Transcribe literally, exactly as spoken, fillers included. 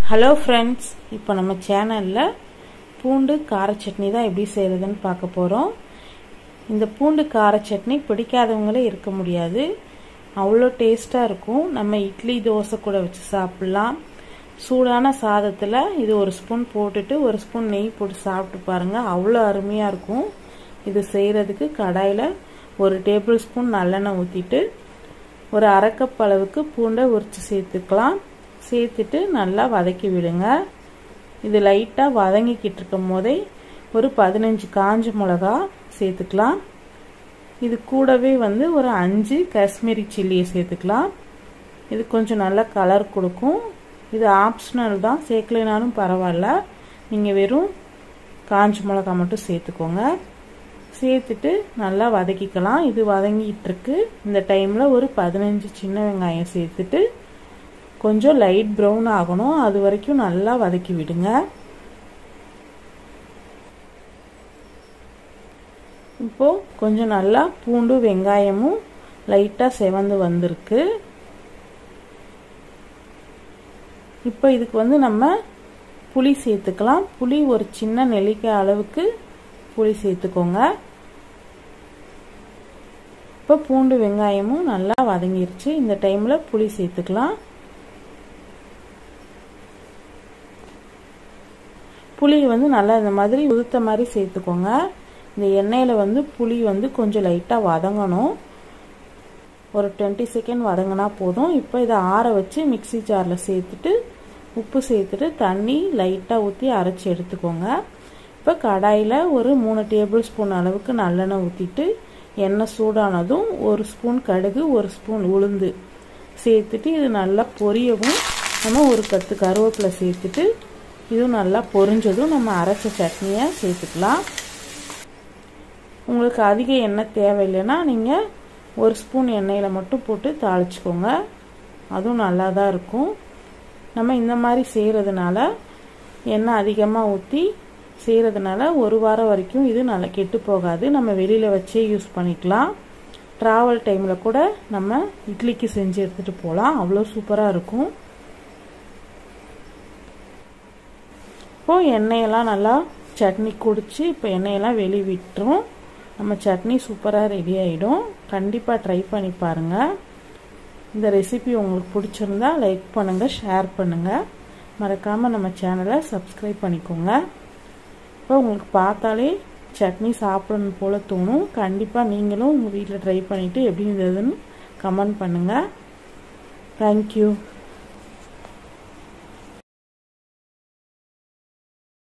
Hello friends, இப்போ நம்ம சேனலில் பூண்டு கார சட்னி தான் எப்படி செய்கிறதுன்னு பார்க்க போகிறோம். இந்த பூண்டு கார சட்னி பிடிக்காதவங்களே இருக்க முடியாது, அவ்வளோ டேஸ்ட்டாக இருக்கும். நம்ம இட்லி தோசை கூட வச்சு சாப்பிட்லாம். சூடான சாதத்தில் இது ஒரு ஸ்பூன் போட்டுட்டு ஒரு ஸ்பூன் நெய் போட்டு சாப்பிட்டு பாருங்கள், அவ்வளோ அருமையாக இருக்கும். இது செய்கிறதுக்கு கடாயில் ஒரு டேபிள் ஸ்பூன் நல்லெண்ணெய் ஊற்றிட்டு ஒரு அரை கப் அளவுக்கு பூண்டை உரித்து சேர்த்துக்கலாம். சேர்த்துட்டு நல்லா வதக்கி விடுங்க. இது லைட்டாக வதங்கிக்கிட்டு இருக்கும் போதே ஒரு பதினஞ்சு காஞ்ச மிளகா சேர்த்துக்கலாம். இது கூடவே வந்து ஒரு அஞ்சு காஷ்மீரி சில்லியை சேர்த்துக்கலாம். இது கொஞ்சம் நல்ல கலர் கொடுக்கும். இது ஆப்ஷனல் தான், சேர்க்கலைனாலும் பரவாயில்ல. நீங்கள் வெறும் காஞ்ச மிளகா மட்டும் சேர்த்துக்கோங்க. சேர்த்துட்டு நல்லா வதக்கிக்கலாம். இது வதங்கிட்டு இருக்கு. இந்த டைமில் ஒரு பதினஞ்சு சின்ன வெங்காயம் சேர்த்துட்டு கொஞ்சம் லைட் ப்ரௌன் ஆகணும், அது வரைக்கும் நல்லா வதக்கி விடுங்க. இப்போ கொஞ்சம் நல்லா பூண்டு வெங்காயமும் லைட்டாக செவந்து வந்திருக்கு. இப்போ இதுக்கு வந்து நம்ம புளி சேர்த்துக்கலாம். புளி ஒரு சின்ன நெல்லிக்காய் அளவுக்கு புளி சேர்த்துக்கோங்க. இப்போ பூண்டு வெங்காயமும் நல்லா வதங்கிருச்சு. இந்த டைமில் புளி சேர்த்துக்கலாம். புளி வந்து நல்லா இந்த மாதிரி உதுத்த மாதிரி சேர்த்துக்கோங்க. இந்த எண்ணெயில் வந்து புளி வந்து கொஞ்சம் லைட்டாக வதங்கணும். ஒரு டுவெண்ட்டி செகண்ட் வதங்கினா போதும். இப்போ இதை ஆற வச்சு மிக்சி ஜாரில் சேர்த்துட்டு உப்பு சேர்த்துட்டு தண்ணி லைட்டாக ஊற்றி அரைச்சி எடுத்துக்கோங்க. இப்போ கடாயில் ஒரு மூணு டேபிள் ஸ்பூன் அளவுக்கு நல்லெண்ணெய் ஊற்றிட்டு எண்ணெய் சூடானதும் ஒரு ஸ்பூன் கடுகு ஒரு ஸ்பூன் உளுந்து சேர்த்துட்டு இது நல்லா பொரியவும் நம்ம ஒரு கத்து கருவேப்பிலை சேர்த்துட்டு இதுவும் நல்லா பொரிஞ்சதும் நம்ம அரைச்ச சட்னியை சேர்த்துக்கலாம். உங்களுக்கு அதிக எண்ணெய் தேவையில்லைன்னா நீங்கள் ஒரு ஸ்பூன் எண்ணெயில் மட்டும் போட்டு தாளிச்சுக்கோங்க, அதுவும் நல்லா தான் இருக்கும். நம்ம இந்த மாதிரி செய்கிறதுனால எண்ணெய் அதிகமாக ஊற்றி செய்கிறதுனால ஒரு வாரம் வரைக்கும் இது நல்லா கெட்டு போகாது. நம்ம வெளியில் வச்சே யூஸ் பண்ணிக்கலாம். ட்ராவல் டைமில் கூட நம்ம இட்லிக்கு செஞ்சு எடுத்துகிட்டு போகலாம், அவ்வளோ சூப்பராக இருக்கும். இப்போது எண்ணெயெல்லாம் நல்லா சட்னி குடிச்சு இப்போ எண்ணெயெல்லாம் வெளியே விட்டுரும். நம்ம சட்னி சூப்பராக ரெடி ஆகிடும். கண்டிப்பாக ட்ரை பண்ணி பாருங்கள். இந்த ரெசிபி உங்களுக்கு பிடிச்சிருந்தா லைக் பண்ணுங்கள், ஷேர் பண்ணுங்கள். மறக்காமல் நம்ம சேனலை சப்ஸ்கிரைப் பண்ணிக்கோங்க. இப்போ உங்களுக்கு பார்த்தாலே சட்னி சாப்பிடணும் போல் தோணும். கண்டிப்பாக நீங்களும் உங்கள் வீட்டில் ட்ரை பண்ணிவிட்டு எப்படி இருந்ததுன்னு கமெண்ட் பண்ணுங்கள். தேங்க்யூ.